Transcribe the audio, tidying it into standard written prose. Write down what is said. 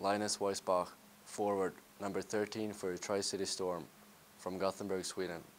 Linus Weisbach, forward, number 13 for Tri-City Storm, from Gothenburg, Sweden.